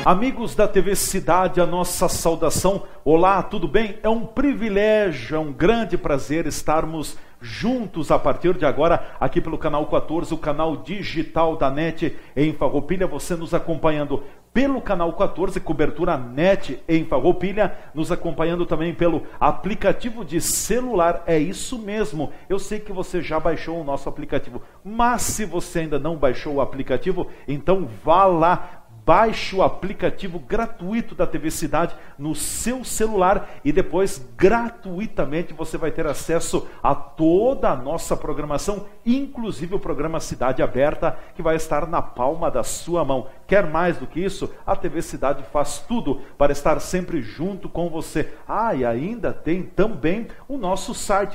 Amigos da TV Cidade, a nossa saudação. Olá, tudo bem? É um privilégio, é um grande prazer estarmos juntos a partir de agora, aqui pelo canal 14, o canal digital da NET em Farroupilha. Você nos acompanhando pelo canal 14, cobertura NET em Farroupilha, nos acompanhando também pelo aplicativo de celular. É isso mesmo, eu sei que você já baixou o nosso aplicativo, mas se você ainda não baixou o aplicativo, então vá lá. Baixe o aplicativo gratuito da TV Cidade no seu celular e depois, gratuitamente, você vai ter acesso a toda a nossa programação, inclusive o programa Cidade Aberta, que vai estar na palma da sua mão. Quer mais do que isso? A TV Cidade faz tudo para estar sempre junto com você. E ainda tem também o nosso site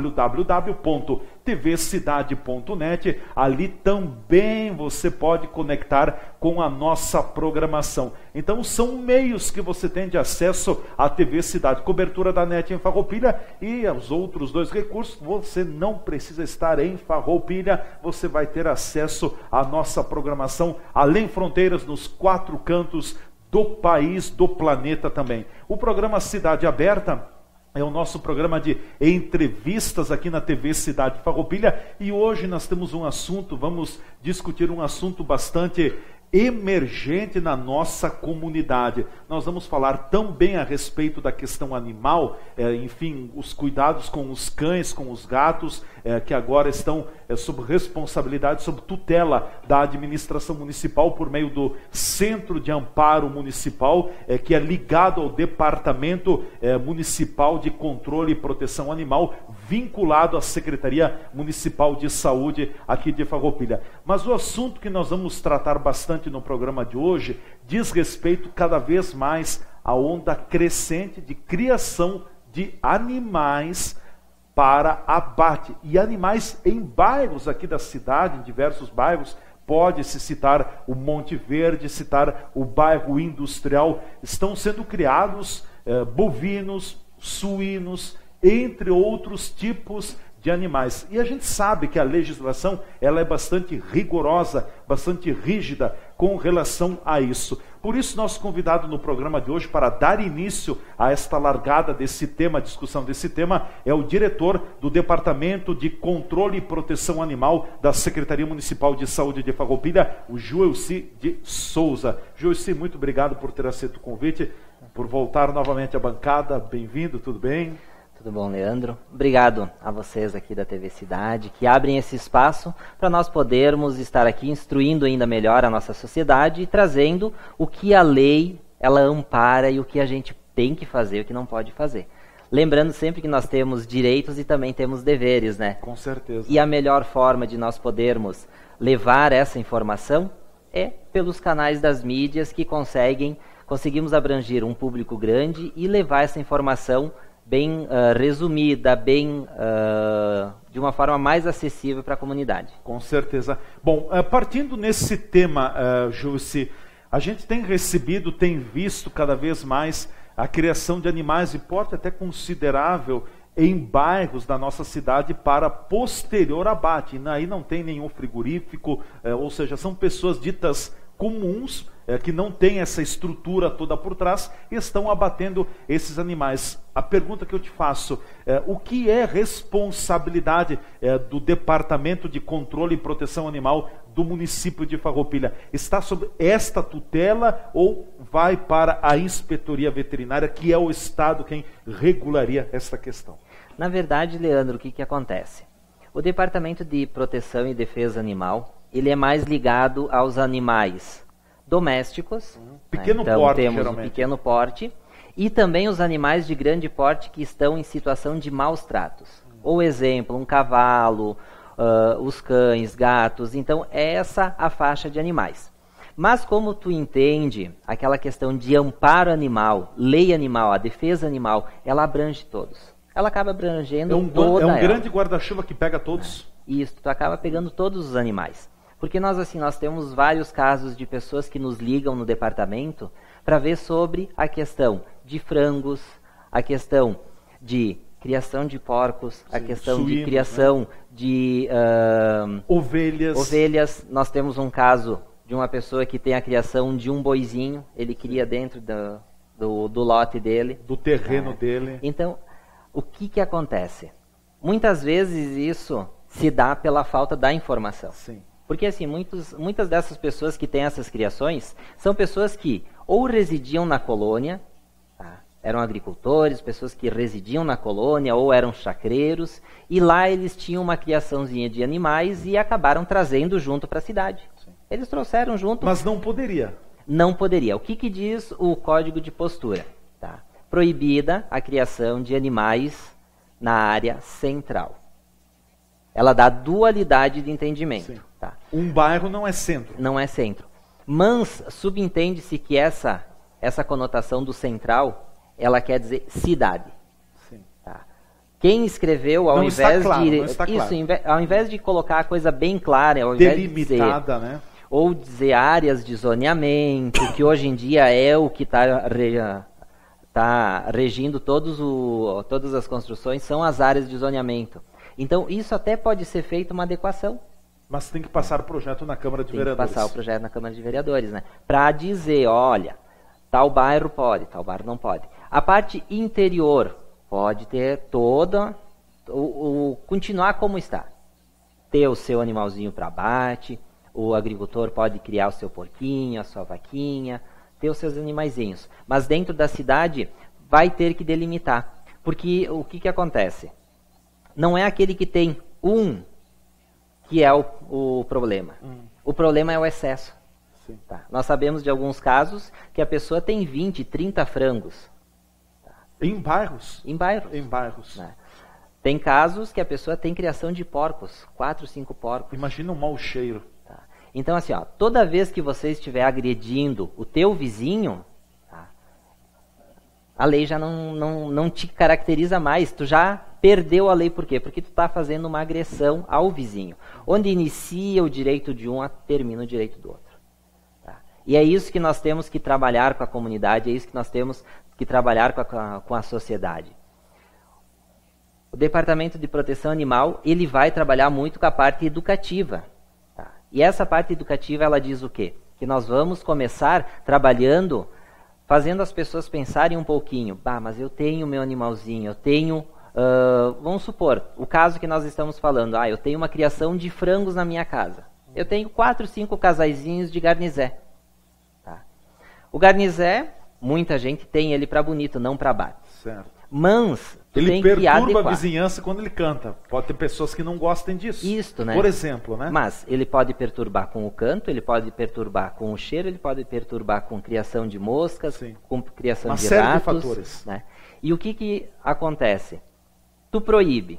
www.tvcidade.net. Ali também você pode conectar com a nossa programação. Então são meios que você tem de acesso à TV Cidade, cobertura da NET em Farroupilha, e aos outros dois recursos. Você não precisa estar em Farroupilha, você vai ter acesso à nossa programação além fronteiras, nos 4 cantos do país, do planeta também. O programa Cidade Aberta é o nosso programa de entrevistas aqui na TV Cidade Farroupilha, e hoje nós temos um assunto, vamos discutir um assunto bastante emergente na nossa comunidade. Nós vamos falar também a respeito da questão animal, enfim, os cuidados com os cães, com os gatos, que agora estão sob responsabilidade, sob tutela da administração municipal por meio do Centro de Amparo Municipal, que é ligado ao Departamento Municipal de Controle e Proteção Animal, vinculado à Secretaria Municipal de Saúde aqui de Farroupilha. Mas o assunto que nós vamos tratar bastante no programa de hoje diz respeito cada vez mais à onda crescente de criação de animais para abate, e animais em bairros aqui da cidade, em diversos bairros. Pode-se citar o Monte Verde, citar o bairro industrial. Estão sendo criados bovinos, suínos, entre outros tipos de animais. E a gente sabe que a legislação ela é bastante rigorosa, bastante rígida com relação a isso. Por isso, nosso convidado no programa de hoje, para dar início a esta largada desse tema, a discussão desse tema, é o diretor do Departamento de Controle e Proteção Animal da Secretaria Municipal de Saúde de Farroupilha, o Joelci de Souza. Joelci, muito obrigado por ter aceito o convite, por voltar novamente à bancada. Bem-vindo, tudo bem? Tudo bom, Leandro? Obrigado a vocês aqui da TV Cidade, que abrem esse espaço para nós podermos estar aqui instruindo ainda melhor a nossa sociedade e trazendo o que a lei ela ampara e o que a gente tem que fazer e o que não pode fazer. Lembrando sempre que nós temos direitos e também temos deveres, né? Com certeza. E a melhor forma de nós podermos levar essa informação é pelos canais das mídias que conseguimos abranger um público grande e levar essa informação bem resumida, de uma forma mais acessível para a comunidade. Com certeza. Bom, partindo nesse tema, Joelci, a gente tem recebido, tem visto cada vez mais a criação de animais de porte até considerável em bairros da nossa cidade para posterior abate. Aí não tem nenhum frigorífico, ou seja, são pessoas ditas comuns, que não tem essa estrutura toda por trás, e estão abatendo esses animais. A pergunta que eu te faço, o que é responsabilidade do Departamento de Controle e Proteção Animal do município de Farroupilha? Está sob esta tutela ou vai para a Inspetoria Veterinária, que é o Estado quem regularia essa questão? Na verdade, Leandro, o que acontece? O Departamento de Proteção e Defesa Animal, ele é mais ligado aos animais domésticos, pequeno então porte, temos geralmente. o pequeno porte, e também os animais de grande porte que estão em situação de maus tratos. Ou exemplo, um cavalo, os cães, gatos. Então essa a faixa de animais. Mas como tu entende, aquela questão de amparo animal, lei animal, a defesa animal, ela abrange todos. Ela acaba abrangendo toda ela. É um grande guarda-chuva que pega todos. Isso, tu acaba pegando todos os animais. Porque nós temos vários casos de pessoas que nos ligam no departamento para ver sobre a questão de frangos, a questão de criação de porcos, a questão suínos, de criação, né, de ovelhas. Nós temos um caso de uma pessoa que tem a criação de um boizinho, ele cria dentro do lote dele. Do terreno dele. Então, o que acontece? Muitas vezes isso se dá pela falta da informação. Sim. Porque assim, muitas dessas pessoas que têm essas criações são pessoas que ou residiam na colônia, tá? Eram agricultores, pessoas que residiam na colônia ou eram chacreiros, e lá eles tinham uma criaçãozinha de animais e acabaram trazendo junto para a cidade. Sim. Eles trouxeram junto. Mas não poderia. Não poderia. O que diz o Código de Postura? Tá? Proibida a criação de animais na área central. Ela dá dualidade de entendimento. Tá? Um bairro não é centro. Não é centro. Mas subentende-se que essa conotação do central, ela quer dizer cidade. Sim. Tá? Quem escreveu, ao invés de colocar a coisa bem clara, ao invés delimitada, de dizer, né? Ou dizer áreas de zoneamento, que hoje em dia é o que está regindo todas as construções, são as áreas de zoneamento. Então, isso até pode ser feito uma adequação. Mas tem que passar o projeto na Câmara de Vereadores. Tem que passar o projeto na Câmara de Vereadores, né? Para dizer, olha, tal bairro pode, tal bairro não pode. A parte interior pode ter toda, continuar como está. Ter o seu animalzinho para abate, o agricultor pode criar o seu porquinho, a sua vaquinha, ter os seus animaizinhos. Mas dentro da cidade vai ter que delimitar. Porque o que acontece? Não é aquele que tem que é o problema. O problema é o excesso. Tá? Nós sabemos de alguns casos que a pessoa tem 20, 30 frangos. Tá? Em bairros? Em bairros. Em bairros. Né? Tem casos que a pessoa tem criação de porcos, 4, 5 porcos. Imagina um mau cheiro. Tá? Então, assim, toda vez que você estiver agredindo o teu vizinho, tá? A lei já não te caracteriza mais. Tu já perdeu a lei. Por quê? Porque tu está fazendo uma agressão ao vizinho. Onde inicia o direito de um, termina o direito do outro. Tá? E é isso que nós temos que trabalhar com a comunidade, é isso que nós temos que trabalhar com a sociedade. O Departamento de Proteção Animal, ele vai trabalhar muito com a parte educativa. Tá? E essa parte educativa, ela diz o quê? Que nós vamos começar trabalhando, fazendo as pessoas pensarem um pouquinho. Mas eu tenho meu animalzinho, eu tenho... vamos supor, o caso que nós estamos falando. Eu tenho uma criação de frangos na minha casa. Eu tenho 4, 5 casaizinhos de garnizé. Tá? O garnizé, muita gente tem ele para bonito, não para abate. Certo. Mas ele perturba a vizinhança quando ele canta. Pode ter pessoas que não gostem disso. Isto, né? Por exemplo, né? Mas ele pode perturbar com o canto, ele pode perturbar com o cheiro, ele pode perturbar com criação de moscas, sim, com criação uma de série ratos. De fatores. Né? E o que acontece? Tu proíbe.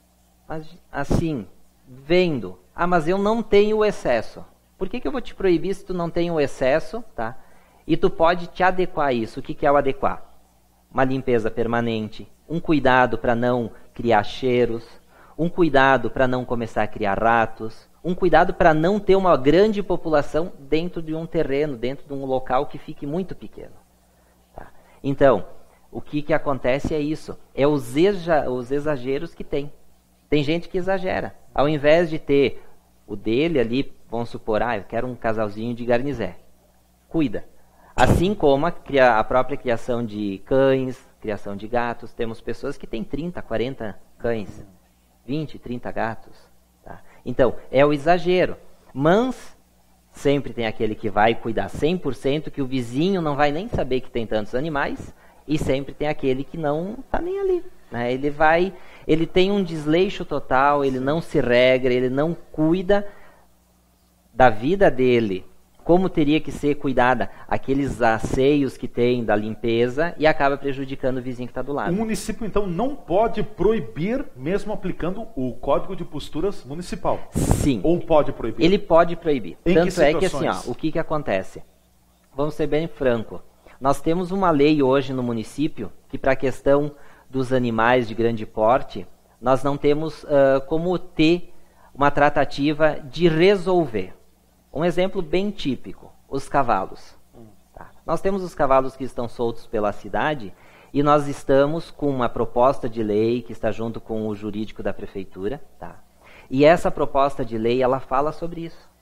Assim, vendo. Mas eu não tenho o excesso. Por que eu vou te proibir se tu não tem o excesso? Tá? E tu pode te adequar a isso. O que é o adequar? Uma limpeza permanente, um cuidado para não criar cheiros, um cuidado para não começar a criar ratos, um cuidado para não ter uma grande população dentro de um terreno, dentro de um local que fique muito pequeno. Tá? Então, o que acontece é isso, é os exageros que tem. Tem gente que exagera. Ao invés de ter o dele ali, vamos supor, eu quero um casalzinho de garnizé. Cuida. Assim como a própria criação de cães, criação de gatos. Temos pessoas que têm 30, 40 cães, 20, 30 gatos. Tá? Então, é o exagero. Mas sempre tem aquele que vai cuidar 100%, que o vizinho não vai nem saber que tem tantos animais. E sempre tem aquele que não está nem ali. Né? Ele tem um desleixo total, ele não se regra, ele não cuida da vida dele, como teria que ser cuidada, aqueles asseios que tem da limpeza, e acaba prejudicando o vizinho que está do lado. O município, então, não pode proibir, mesmo aplicando o Código de Posturas Municipal? Sim. Ou pode proibir? Ele pode proibir. Em Tanto que é que assim, o que acontece? Vamos ser bem franco. Nós temos uma lei hoje no município que, para a questão dos animais de grande porte, nós não temos como ter uma tratativa de resolver. Um exemplo bem típico, os cavalos. Tá? Nós temos os cavalos que estão soltos pela cidade e nós estamos com uma proposta de lei que está junto com o jurídico da prefeitura. Tá? E essa proposta de lei, ela fala sobre isso.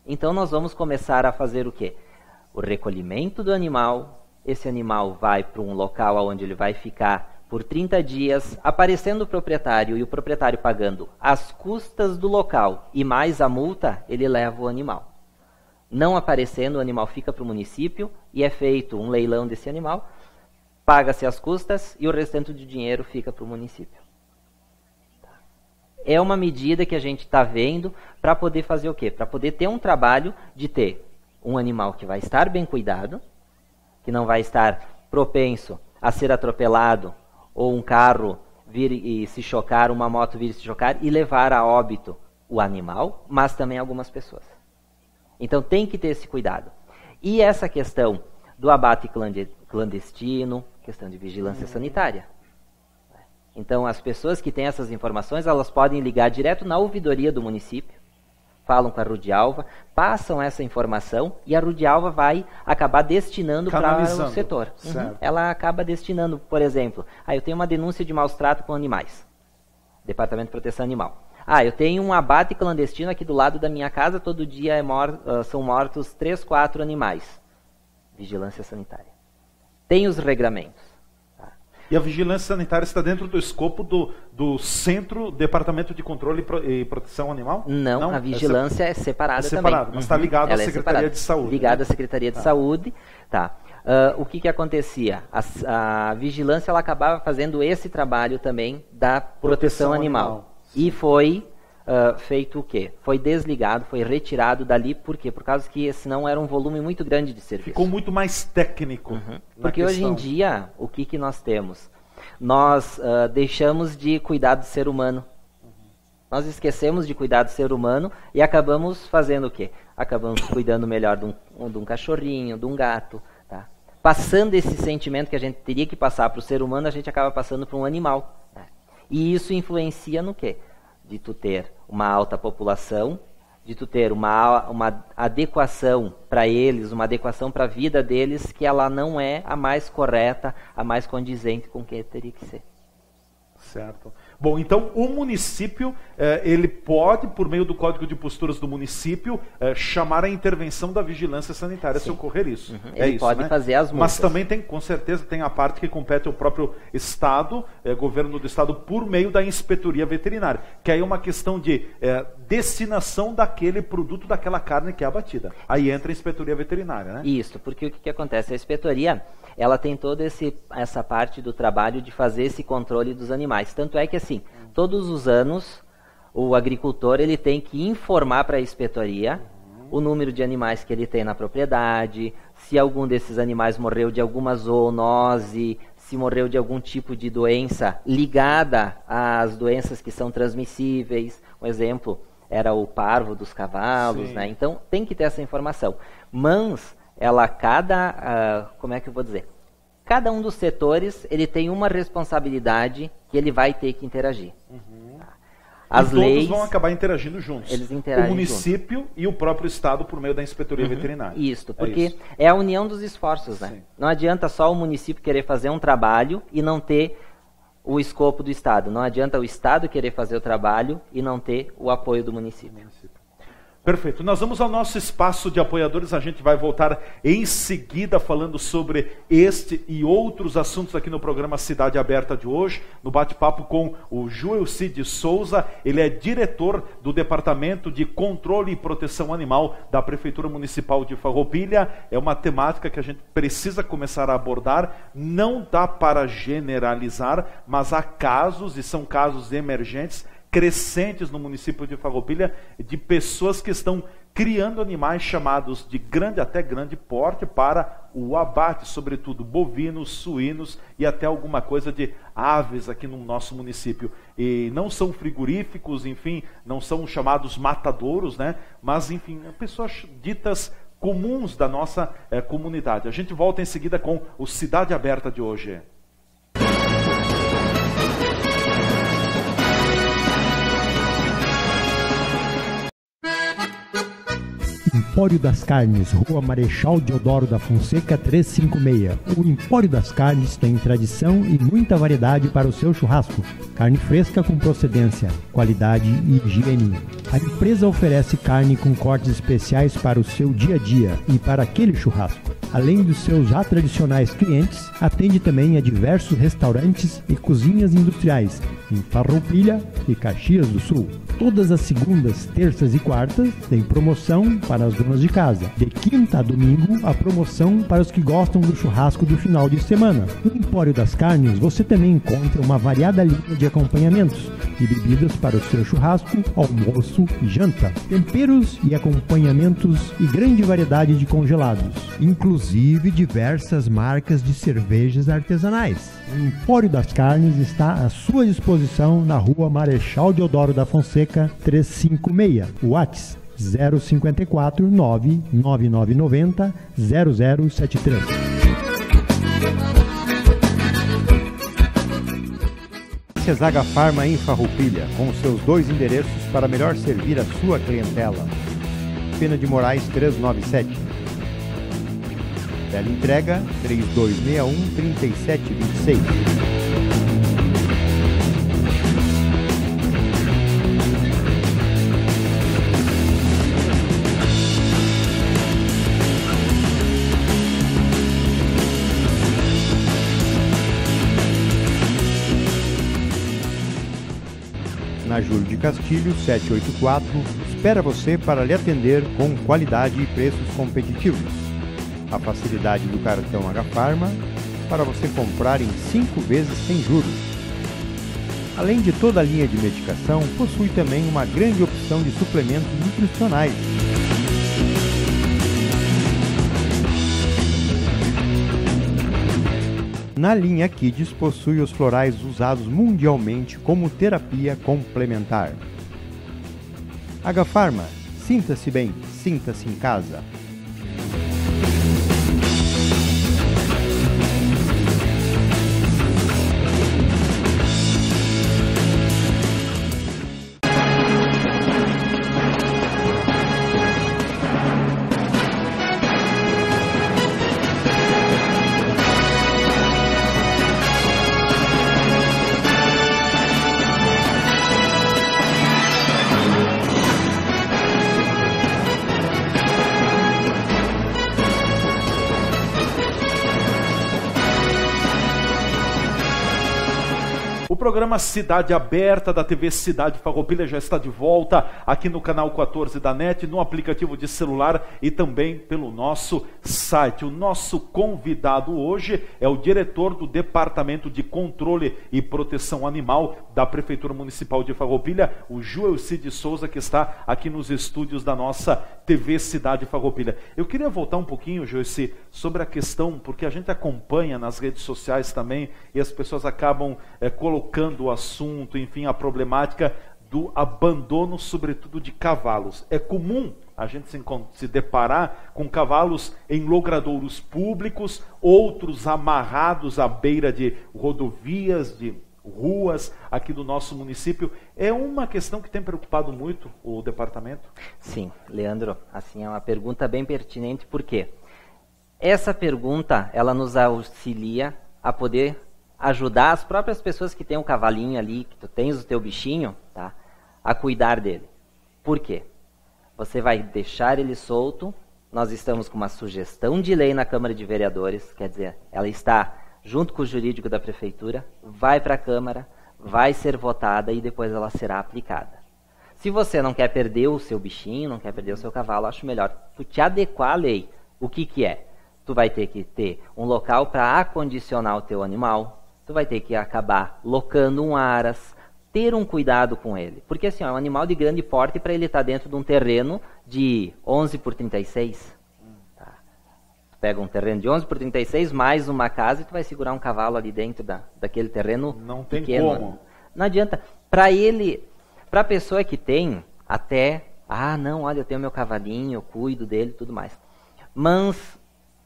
Então nós vamos começar a fazer o quê? O recolhimento do animal, esse animal vai para um local onde ele vai ficar por 30 dias, aparecendo o proprietário e o proprietário pagando as custas do local e mais a multa, ele leva o animal. Não aparecendo, o animal fica para o município e é feito um leilão desse animal, paga-se as custas e o restante de dinheiro fica para o município. É uma medida que a gente está vendo para poder fazer o quê? Para poder ter um trabalho de ter um animal que vai estar bem cuidado, que não vai estar propenso a ser atropelado, ou um carro vir e se chocar, uma moto vir e se chocar e levar a óbito o animal, mas também algumas pessoas. Então tem que ter esse cuidado. E essa questão do abate clandestino, questão de vigilância sanitária. Então as pessoas que têm essas informações, elas podem ligar direto na ouvidoria do município, falam com a Rudialva, passam essa informação e a Rudialva vai acabar destinando para o setor. Ela acaba destinando, por exemplo, eu tenho uma denúncia de maus trato com animais, Departamento de Proteção Animal. Eu tenho um abate clandestino aqui do lado da minha casa, todo dia são mortos 3, 4 animais. Vigilância sanitária. Tem os regramentos. E a vigilância sanitária está dentro do escopo do Centro Departamento de Controle e Proteção Animal? Não, a vigilância é separada também. Mas está ligado à Secretaria de Saúde. Ligada à Secretaria de Saúde. Tá. O que acontecia? A vigilância ela acabava fazendo esse trabalho também da proteção animal. E foi feito o quê? Foi desligado, foi retirado dali. Por quê? Por causa que senão era um volume muito grande de serviço. Ficou muito mais técnico. Porque hoje em dia, o que nós temos? Nós deixamos de cuidar do ser humano. Nós esquecemos de cuidar do ser humano e acabamos fazendo o quê? Acabamos cuidando melhor de um cachorrinho, de um gato. Tá? Passando esse sentimento que a gente teria que passar para o ser humano, a gente acaba passando para um animal. Tá? E isso influencia no quê? De tu ter uma alta população, de tu ter uma adequação para eles, uma adequação para a vida deles, que ela não é a mais correta, a mais condizente com o que teria que ser. Certo. Bom, então o município, ele pode, por meio do Código de Posturas do município, chamar a intervenção da vigilância sanitária se ocorrer isso. Ele pode fazer as multas. Mas também tem, com certeza, tem a parte que compete ao próprio Estado, governo do Estado, por meio da inspetoria veterinária, que aí é uma questão de destinação daquele produto, daquela carne que é abatida. Aí entra a inspetoria veterinária, né? Isso, porque o que acontece? A inspetoria, ela tem toda essa parte do trabalho de fazer esse controle dos animais. Tanto é que, assim, todos os anos, o agricultor ele tem que informar para a inspetoria o número de animais que ele tem na propriedade, se algum desses animais morreu de alguma zoonose, se morreu de algum tipo de doença ligada às doenças que são transmissíveis. Um exemplo era o parvo dos cavalos, né? Então, tem que ter essa informação. Mas como é que eu vou dizer? Cada um dos setores, ele tem uma responsabilidade que ele vai ter que interagir. As leis vão acabar interagindo juntos. Eles interagem o município juntos. E o próprio Estado por meio da inspetoria veterinária. Isso, porque é a união dos esforços, né? Não adianta só o município querer fazer um trabalho e não ter o escopo do Estado. Não adianta o Estado querer fazer o trabalho e não ter o apoio do município. Perfeito. Nós vamos ao nosso espaço de apoiadores. A gente vai voltar em seguida falando sobre este e outros assuntos aqui no programa Cidade Aberta de hoje, no bate-papo com o Joelci de Souza. Ele é diretor do Departamento de Controle e Proteção Animal da Prefeitura Municipal de Farroupilha. É uma temática que a gente precisa começar a abordar. Não dá para generalizar, mas há casos, e são casos emergentes, crescentes no município de Farroupilha, de pessoas que estão criando animais chamados de grande até grande porte para o abate, sobretudo bovinos, suínos e até alguma coisa de aves aqui no nosso município. E não são frigoríficos, enfim, não são chamados matadouros, né? Mas, enfim, pessoas ditas comuns da nossa comunidade. A gente volta em seguida com o Cidade Aberta de hoje. Empório das Carnes, Rua Marechal Deodoro da Fonseca 356. O Empório das Carnes tem tradição e muita variedade para o seu churrasco. Carne fresca com procedência, qualidade e higiene. A empresa oferece carne com cortes especiais para o seu dia a dia e para aquele churrasco. Além dos seus já tradicionais clientes, atende também a diversos restaurantes e cozinhas industriais em Farroupilha e Caxias do Sul. Todas as segundas, terças e quartas tem promoção para as donas de casa. De quinta a domingo, a promoção para os que gostam do churrasco do final de semana. No Empório das Carnes, você também encontra uma variada linha de acompanhamentos e bebidas para o seu churrasco, almoço e janta. Temperos e acompanhamentos e grande variedade de congelados, inclusive diversas marcas de cervejas artesanais. O Empório das Carnes está à sua disposição na Rua Marechal Deodoro da Fonseca 356. WhatsApp 054 99990 0073. Zaga Farma em Farroupilha, com seus 2 endereços para melhor servir a sua clientela. Pena de Moraes 397. Teleentrega 3261-3726. Na Júlio de Castilho, 784, espera você para lhe atender com qualidade e preços competitivos. A facilidade do cartão H-Pharma para você comprar em 5 vezes sem juros. Além de toda a linha de medicação, possui também uma grande opção de suplementos nutricionais. Na linha Kids possui os florais usados mundialmente como terapia complementar. H-Pharma, sinta-se bem, sinta-se em casa. O programa Cidade Aberta da TV Cidade Farroupilha já está de volta aqui no canal 14 da NET, no aplicativo de celular e também pelo nosso site. O nosso convidado hoje é o diretor do Departamento de Controle e Proteção Animal da Prefeitura Municipal de Farroupilha, o Joelci de Souza, que está aqui nos estúdios da nossa TV Cidade Farroupilha. Eu queria voltar um pouquinho, Joelci, sobre a questão, porque a gente acompanha nas redes sociais também e as pessoas acabam colocando o assunto, enfim, a problemática do abandono, sobretudo de cavalos. É comum a gente se deparar com cavalos em logradouros públicos, outros amarrados à beira de rodovias, de ruas aqui do nosso município. É uma questão que tem preocupado muito o departamento? Sim, Leandro, assim, é uma pergunta bem pertinente, porque essa pergunta, ela nos auxilia a poder ajudar as próprias pessoas que têm um cavalinho ali, que tu tens o teu bichinho, tá, a cuidar dele. Por quê? Você vai deixar ele solto, nós estamos com uma sugestão de lei na Câmara de Vereadores, quer dizer, ela está junto com o jurídico da Prefeitura, vai para a Câmara, vai ser votada e depois ela será aplicada. Se você não quer perder o seu bichinho, não quer perder o seu cavalo, acho melhor tu te adequar à lei. O que é? Tu vai ter que ter um local para acondicionar o teu animal, tu vai ter que acabar locando um aras, ter um cuidado com ele. Porque assim, é um animal de grande porte para ele estar dentro de um terreno de 11 por 36. Tá. Tu pega um terreno de 11 por 36, mais uma casa, e tu vai segurar um cavalo ali dentro daquele terreno não tem pequeno. Como. Não adianta. Para ele, para a pessoa que tem, até, não, olha, eu tenho meu cavalinho, eu cuido dele e tudo mais. Mas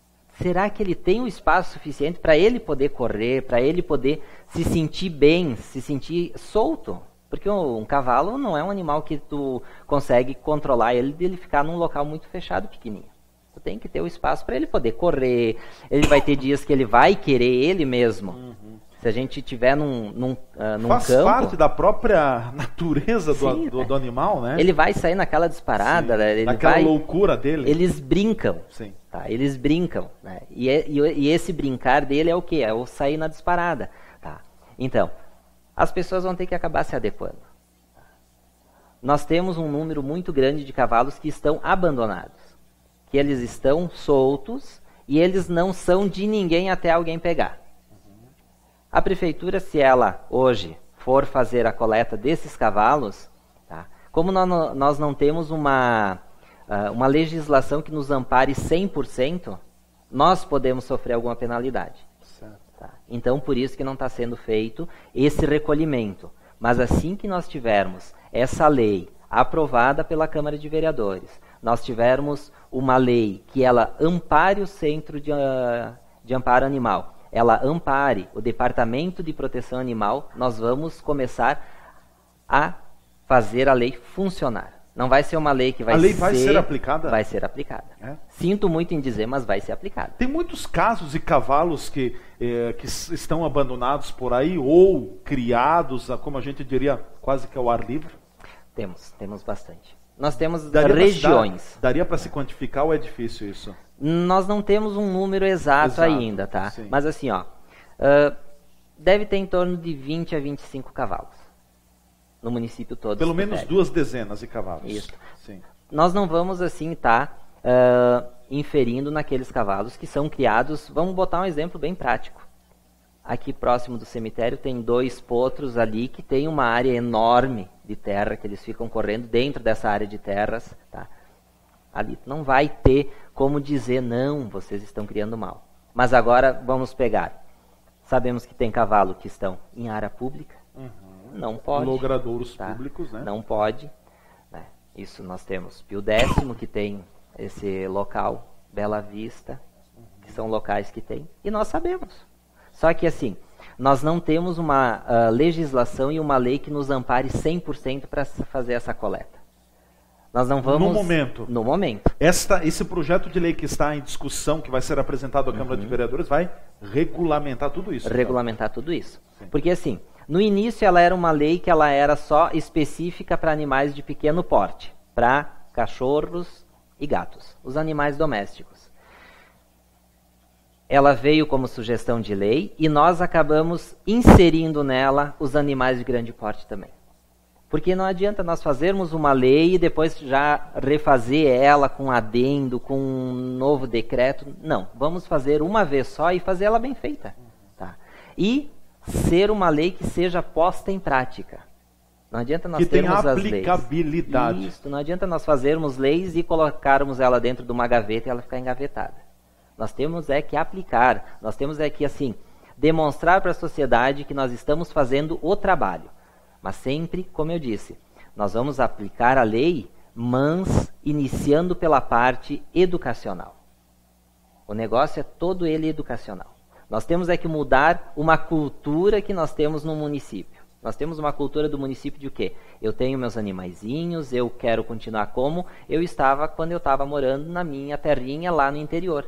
será que ele tem o espaço suficiente para ele poder correr, para ele poder se sentir bem, se sentir solto? Porque um cavalo não é um animal que tu consegue controlar ele de ele ficar num local muito fechado, pequenininho. Tu tem que ter o espaço para ele poder correr, ele vai ter dias que ele vai querer ele mesmo. Se a gente tiver num Faz campo... Faz parte da própria natureza do animal, né? Ele vai sair naquela disparada, né? Naquela loucura dele. Eles brincam. Sim. Tá? Eles brincam. Né? E esse brincar dele é o quê? É o sair na disparada. Tá? Então, as pessoas vão ter que acabar se adequando. Nós temos um número muito grande de cavalos que estão abandonados. Que eles estão soltos e eles não são de ninguém até alguém pegar. A prefeitura, se ela hoje for fazer a coleta desses cavalos, tá? Como nós não temos uma legislação que nos ampare 100%, nós podemos sofrer alguma penalidade. Tá? Então, por isso que não está sendo feito esse recolhimento. Mas assim que nós tivermos essa lei aprovada pela Câmara de Vereadores, nós tivermos uma lei que ela ampare o Centro de Amparo Animal, ela ampare o Departamento de Proteção Animal, nós vamos começar a fazer a lei funcionar. Não vai ser uma lei que vai ser... A lei vai ser aplicada? Vai ser aplicada. É? Sinto muito em dizer, mas vai ser aplicada. Tem muitos casos de cavalos que estão abandonados por aí ou criados, como a gente diria, quase que ao ar livre? Temos bastante. Nós temos regiões. Daria para se quantificar ou é difícil isso? Nós não temos um número exato ainda, tá? Sim. Mas assim, deve ter em torno de 20 a 25 cavalos no município todo. Pelo menos 2 dezenas de cavalos. Isso. Sim. Nós não vamos assim inferindo naqueles cavalos que são criados. Vamos botar um exemplo bem prático. Aqui próximo do cemitério tem 2 potros ali que tem uma área enorme de terra, que eles ficam correndo dentro dessa área de terras, tá? Ali não vai ter como dizer, não, vocês estão criando mal. Mas agora vamos pegar. Sabemos que tem cavalo que estão em área pública. Não pode. Logradouros públicos, né? Não pode. Né? Isso nós temos Pio X, que tem esse local, Bela Vista, que são locais que tem. E nós sabemos. Só que assim, nós não temos uma legislação e uma lei que nos ampare 100% para fazer essa coleta. Nós não vamos... No momento. Esse projeto de lei que está em discussão, que vai ser apresentado à Câmara de Vereadores, vai regulamentar tudo isso. Regulamentar tudo isso. Sim. Porque assim, no início ela era uma lei que ela era só específica para animais de pequeno porte, para cachorros e gatos, os animais domésticos. Ela veio como sugestão de lei e nós acabamos inserindo nela os animais de grande porte também. Porque não adianta nós fazermos uma lei e depois já refazer ela com adendo, com um novo decreto. Não, vamos fazer uma vez só e fazer ela bem feita. Tá? E ser uma lei que seja posta em prática. Não adianta nós termos as leis. Que tenha aplicabilidade. Isso, não adianta nós fazermos leis e colocarmos ela dentro de uma gaveta e ela ficar engavetada. Nós temos que aplicar, nós temos que assim, demonstrar para a sociedade que nós estamos fazendo o trabalho. Mas sempre, como eu disse, nós vamos aplicar a lei, mas iniciando pela parte educacional. O negócio é todo ele educacional. Nós temos que mudar uma cultura que nós temos no município. Nós temos uma cultura do município de o quê? Eu tenho meus animaizinhos, eu quero continuar como eu estava quando eu estava morando na minha terrinha lá no interior.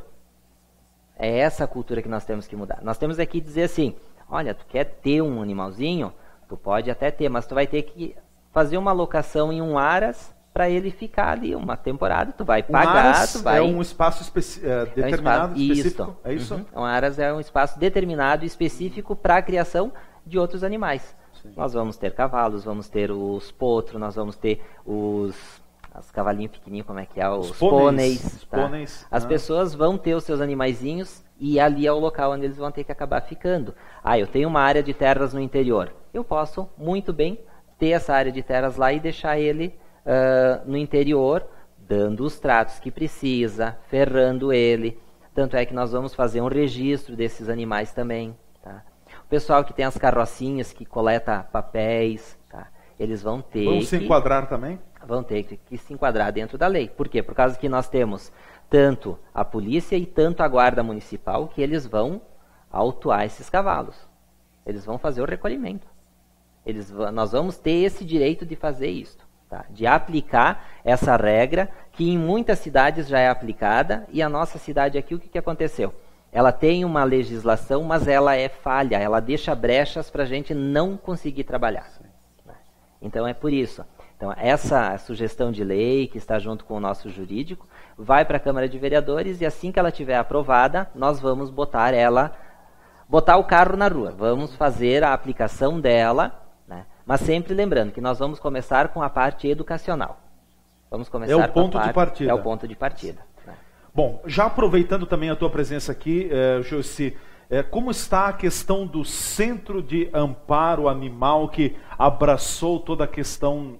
É essa a cultura que nós temos que mudar. Nós temos que dizer assim, olha, tu quer ter um animalzinho? Tu pode até ter, mas tu vai ter que fazer uma locação em um aras para ele ficar ali uma temporada. Tu vai pagar, tu vai... É um espaço determinado, específico? É isso? Um aras é um espaço determinado, específico para a criação de outros animais. Sim. Nós vamos ter cavalos, vamos ter os potros, nós vamos ter os cavalinhos pequenininhos, como é que é? Os pôneis. Tá? As pessoas vão ter os seus animaizinhos e ali é o local onde eles vão ter que acabar ficando. Eu tenho uma área de terras no interior. Eu posso muito bem ter essa área de terras lá e deixar ele no interior, dando os tratos que precisa, ferrando ele. Tanto é que nós vamos fazer um registro desses animais também. Tá? O pessoal que tem as carrocinhas, que coleta papéis, tá? Eles vão ter Vão se enquadrar também? Vão ter que se enquadrar dentro da lei. Por quê? Por causa que nós temos tanto a polícia e tanto a guarda municipal que eles vão autuar esses cavalos. Eles vão fazer o recolhimento. Nós vamos ter esse direito de fazer isso, tá? De aplicar essa regra que em muitas cidades já é aplicada, e a nossa cidade aqui, o que aconteceu? Ela tem uma legislação, mas ela é falha, ela deixa brechas para a gente não conseguir trabalhar. Então é por isso. Então essa sugestão de lei, que está junto com o nosso jurídico, vai para a Câmara de Vereadores, e assim que ela estiver aprovada, nós vamos botar o carro na rua, vamos fazer a aplicação dela, né? Mas sempre lembrando que nós vamos começar com a parte educacional. Vamos começar é o ponto de partida. É o ponto de partida. Né? Bom, já aproveitando também a tua presença aqui, Joyce, como está a questão do Centro de Amparo Animal, que abraçou toda a questão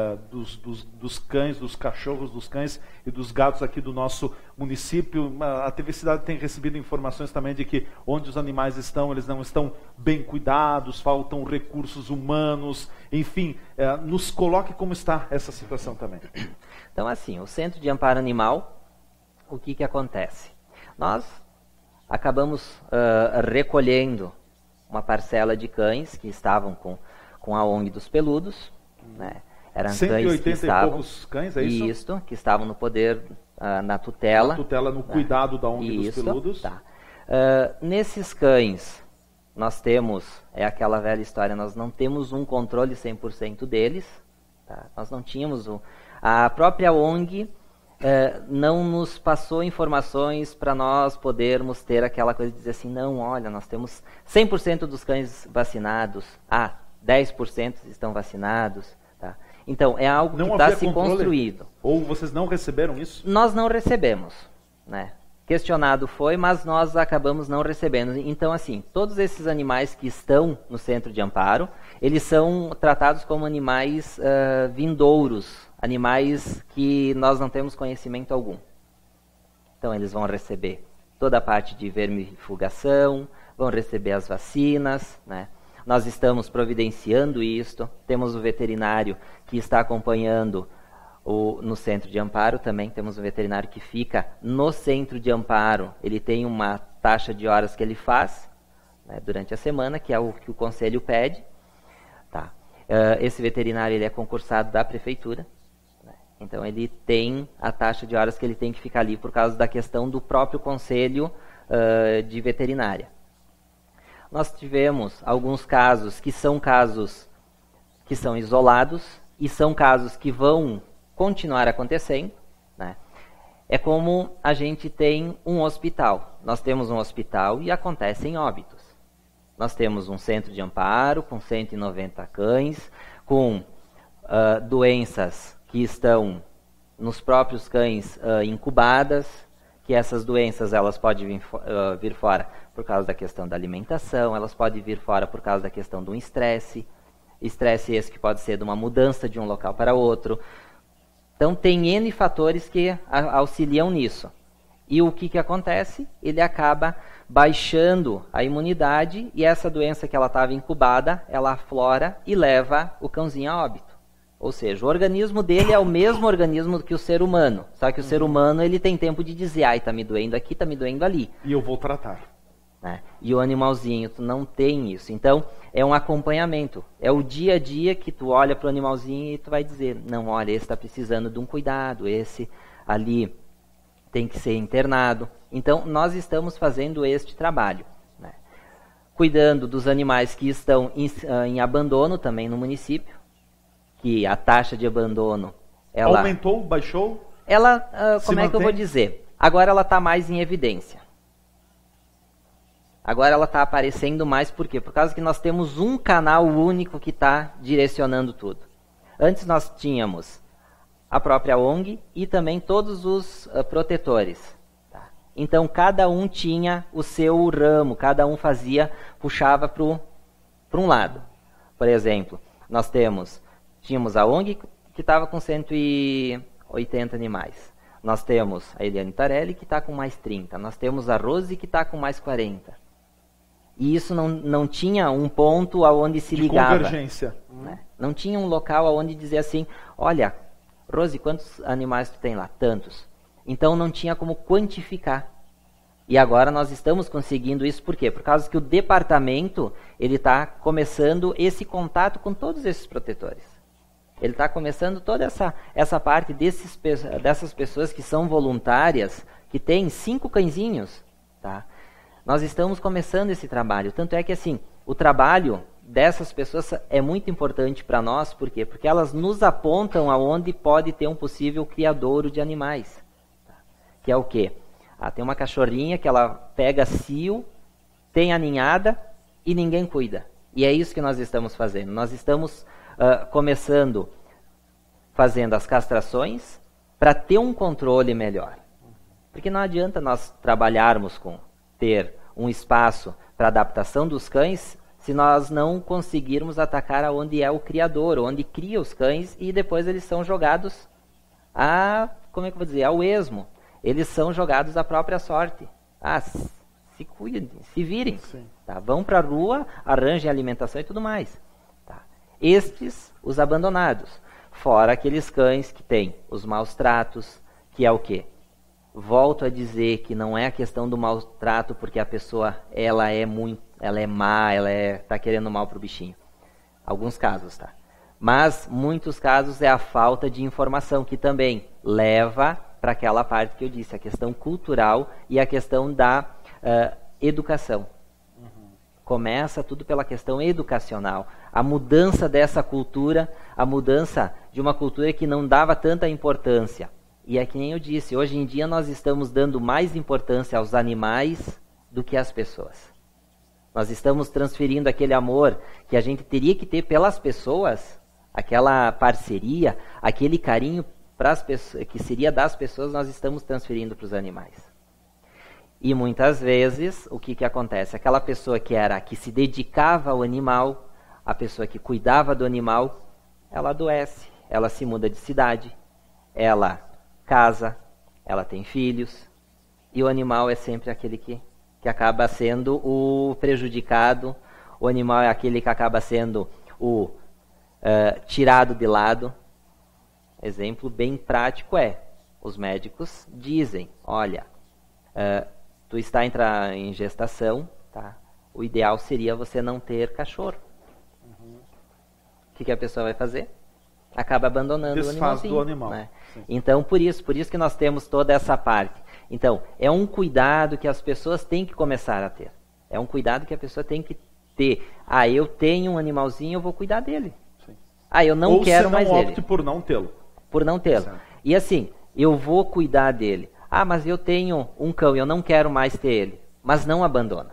dos cães, dos cachorros, dos cães e dos gatos aqui do nosso município? A TV Cidade tem recebido informações também de que onde os animais estão, eles não estão bem cuidados, faltam recursos humanos, enfim, nos coloque como está essa situação também. Então, assim, o Centro de Amparo Animal, o que acontece? Nós acabamos recolhendo uma parcela de cães que estavam com a ONG dos Peludos, né? Eram 180 cães que estavam, e poucos cães, é isso? Isso, que estavam no poder, na tutela. Na tutela, no cuidado da ONG dos Peludos. Tá. Nesses cães, nós temos, é aquela velha história, nós não temos um controle 100% deles. Tá? Nós não tínhamos a própria ONG não nos passou informações para nós podermos ter aquela coisa de dizer assim, não, olha, nós temos 100% dos cães vacinados, 10% estão vacinados. Tá? Então, é algo que está se construído. Ou vocês não receberam isso? Nós não recebemos, né? Questionado foi, mas nós acabamos não recebendo. Então, assim, todos esses animais que estão no Centro de Amparo, eles são tratados como animais vindouros, animais que nós não temos conhecimento algum. Então, eles vão receber toda a parte de vermifugação, vão receber as vacinas, né? Nós estamos providenciando isto, temos o veterinário que está acompanhando no Centro de Amparo, também temos um veterinário que fica no Centro de Amparo, ele tem uma taxa de horas que ele faz, né, durante a semana, que é o que o Conselho pede. Tá. Esse veterinário ele é concursado da Prefeitura, né, então ele tem a taxa de horas que ele tem que ficar ali por causa da questão do próprio Conselho de Veterinária. Nós tivemos alguns casos que são isolados e são casos que vão continuar acontecendo, né? É como a gente tem um hospital. Nós temos um hospital e acontecem óbitos. Nós temos um centro de amparo com 190 cães, com doenças que estão nos próprios cães incubadas, que essas doenças elas podem vir fora por causa da questão da alimentação, elas podem vir fora por causa da questão do estresse esse que pode ser de uma mudança de um local para outro. Então, tem N fatores que auxiliam nisso. E o que acontece? Ele acaba baixando a imunidade e essa doença que ela estava incubada, ela aflora e leva o cãozinho a óbito. Ou seja, o organismo dele é o mesmo organismo que o ser humano. Só que o ser humano ele tem tempo de dizer, está me doendo aqui, está me doendo ali. E eu vou tratar. Né? E o animalzinho, tu não tem isso. Então, é um acompanhamento. É o dia a dia que tu olha para o animalzinho e tu vai dizer, não, olha, esse está precisando de um cuidado, esse ali tem que ser internado. Então, nós estamos fazendo este trabalho. Né? Cuidando dos animais que estão em abandono também no município, que a taxa de abandono... ela aumentou, baixou? Ela, como é que eu vou dizer? Agora ela está mais em evidência. Agora ela está aparecendo mais, por quê? Por causa que nós temos um canal único que está direcionando tudo. Antes nós tínhamos a própria ONG e também todos os protetores. Tá? Então cada um tinha o seu ramo, cada um puxava para um lado. Por exemplo, nós tínhamos a ONG que estava com 180 animais. Nós temos a Eliane Tarelli que está com mais 30. Nós temos a Rose que está com mais 40. E isso não tinha um ponto aonde se ligava. Convergência. Né? Não tinha um local aonde dizer assim, olha, Rose, quantos animais tu tem lá? Tantos. Então não tinha como quantificar. E agora nós estamos conseguindo isso por quê? Por causa que o departamento ele está começando esse contato com todos esses protetores. Ele está começando toda essa parte dessas pessoas que são voluntárias, que têm 5 cãezinhos. Tá? Nós estamos começando esse trabalho. Tanto é que assim, o trabalho dessas pessoas é muito importante para nós. Por quê? Porque elas nos apontam aonde pode ter um possível criadouro de animais. Tá? Que é o quê? Tem uma cachorrinha que ela pega cio, tem a ninhada e ninguém cuida. E é isso que nós estamos fazendo. Nós estamos começando fazendo as castrações para ter um controle melhor. Porque não adianta nós trabalharmos com ter um espaço para adaptação dos cães se nós não conseguirmos atacar aonde é o criador, onde cria os cães e depois eles são jogados ao esmo. Eles são jogados à própria sorte. Se cuidem, se virem. Tá? Vão para a rua, arranjem alimentação e tudo mais. Tá? Estes, os abandonados. Fora aqueles cães que têm os maus tratos, que é o quê? Volto a dizer que não é a questão do maltrato porque a pessoa ela é má, ela está querendo mal para o bichinho. Alguns casos, tá? Mas muitos casos é a falta de informação que também leva para aquela parte que eu disse, a questão cultural e a questão da educação. Começa tudo pela questão educacional. A mudança dessa cultura, a mudança de uma cultura que não dava tanta importância. E é que nem eu disse, hoje em dia nós estamos dando mais importância aos animais do que às pessoas. Nós estamos transferindo aquele amor que a gente teria que ter pelas pessoas, aquela parceria, aquele carinho que seria das pessoas, nós estamos transferindo para os animais. E muitas vezes, o que acontece? Aquela pessoa que se dedicava ao animal, a pessoa que cuidava do animal, ela adoece, ela se muda de cidade, ela casa, ela tem filhos, e o animal é sempre aquele que acaba sendo o prejudicado, o animal é aquele que acaba sendo o tirado de lado. Exemplo bem prático os médicos dizem, olha, tu está em gestação, tá? O ideal seria você não ter cachorro. O que a pessoa vai fazer? Acaba abandonando o animalzinho. Do animal. Né? Então, por isso que nós temos toda essa parte. Então, é um cuidado que as pessoas têm que começar a ter. É um cuidado que a pessoa tem que ter. Eu tenho um animalzinho, eu vou cuidar dele. Sim. Eu não quero mais ele. Ou você não opte por não tê-lo. Por não tê-lo. Certo. E assim, eu vou cuidar dele. Mas eu tenho um cão, eu não quero mais ter ele. Mas não abandona.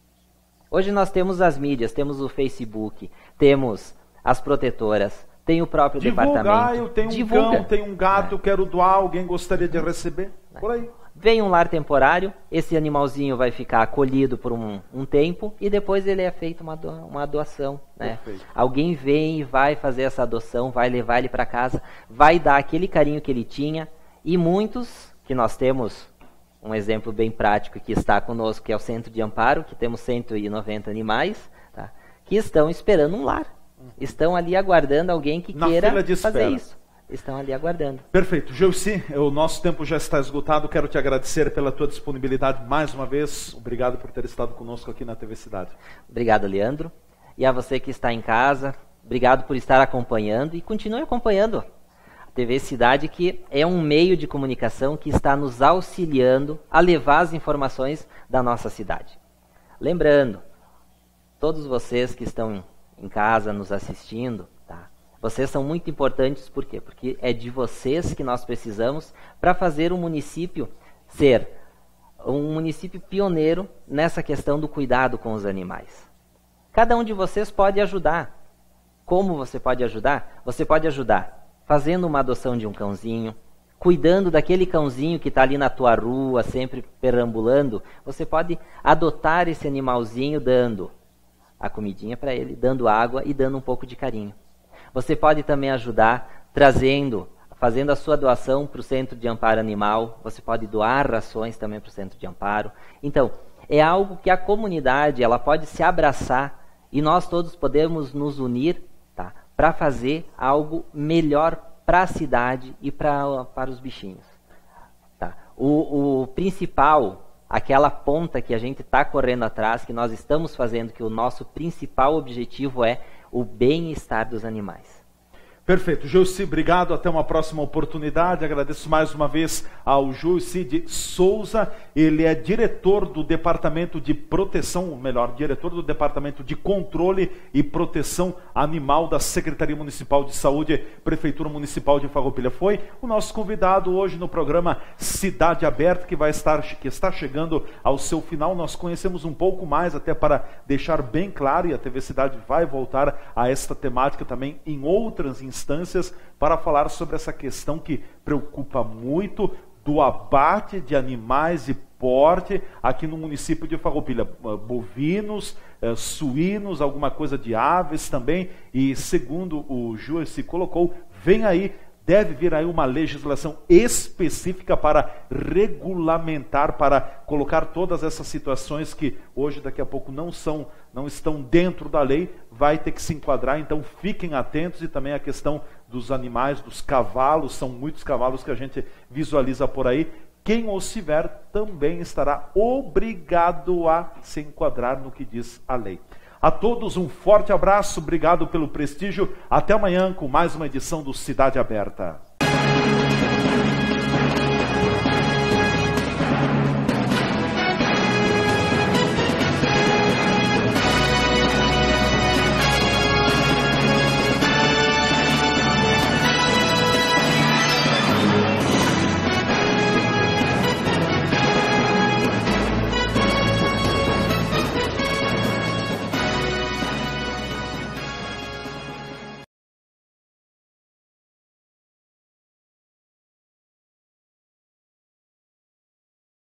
Hoje nós temos as mídias, temos o Facebook, temos as protetoras, tem o próprio departamento. Eu tenho um cão, tenho um gato, eu quero doar, alguém gostaria de receber? Por aí. Vem um lar temporário, esse animalzinho vai ficar acolhido por um tempo e depois ele é feito uma doação. Né? Alguém vem e vai fazer essa adoção, vai levar ele para casa, vai dar aquele carinho que ele tinha. E muitos, que nós temos um exemplo bem prático que está conosco, que é o Centro de Amparo, que temos 190 animais, tá? Que estão esperando um lar. Estão ali aguardando alguém que queira fazer isso. Estão ali aguardando. Perfeito. Geuci, o nosso tempo já está esgotado. Quero te agradecer pela tua disponibilidade mais uma vez. Obrigado por ter estado conosco aqui na TV Cidade. Obrigado, Leandro. E a você que está em casa, obrigado por estar acompanhando e continue acompanhando a TV Cidade, que é um meio de comunicação que está nos auxiliando a levar as informações da nossa cidade. Lembrando, todos vocês que estão em casa nos assistindo, tá? Vocês são muito importantes, por quê? Porque é de vocês que nós precisamos para fazer o município ser um município pioneiro nessa questão do cuidado com os animais. Cada um de vocês pode ajudar. Como você pode ajudar? Você pode ajudar fazendo uma adoção de um cãozinho, cuidando daquele cãozinho que está ali na tua rua, sempre perambulando. Você pode adotar esse animalzinho dando a comidinha para ele, dando água e dando um pouco de carinho. Você pode também ajudar fazendo a sua doação para o Centro de Amparo Animal. Você pode doar rações também para o Centro de Amparo. Então, é algo que a comunidade ela pode se abraçar e nós todos podemos nos unir, tá, para fazer algo melhor para a cidade e para os bichinhos. Tá. O principal aquela ponta que a gente está correndo atrás, que nós estamos fazendo, que o nosso principal objetivo é o bem-estar dos animais. Perfeito. Josi, obrigado. Até uma próxima oportunidade. Agradeço mais uma vez ao Josi de Souza. Ele é diretor do Departamento de Proteção, ou melhor, diretor do Departamento de Controle e Proteção Animal da Secretaria Municipal de Saúde, Prefeitura Municipal de Farroupilha. Foi o nosso convidado hoje no programa Cidade Aberta, que está chegando ao seu final. Nós conhecemos um pouco mais, até para deixar bem claro, e a TV Cidade vai voltar a esta temática também em outras instâncias, para falar sobre essa questão que preocupa muito do abate de animais de porte aqui no município de Farroupilha. Bovinos, suínos, alguma coisa de aves também, e segundo o Ju se colocou, vem aí, deve vir aí uma legislação específica para regulamentar, para colocar todas essas situações que hoje, daqui a pouco, não estão dentro da lei, vai ter que se enquadrar. Então fiquem atentos. E também a questão dos animais, dos cavalos, são muitos cavalos que a gente visualiza por aí. Quem os tiver também estará obrigado a se enquadrar no que diz a lei. A todos um forte abraço, obrigado pelo prestígio. Até amanhã com mais uma edição do Cidade Aberta.